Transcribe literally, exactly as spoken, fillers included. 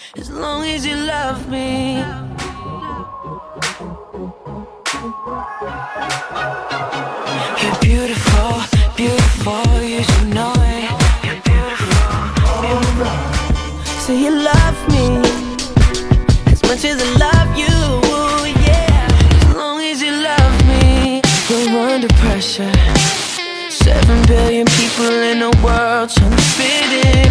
as long as you love me. You're beautiful, beautiful, you should know it. You're beautiful, beautiful. So you love me as much as I love you, yeah. As long as you love me. You're under pressure. Seven billion people in the world trying to fit in.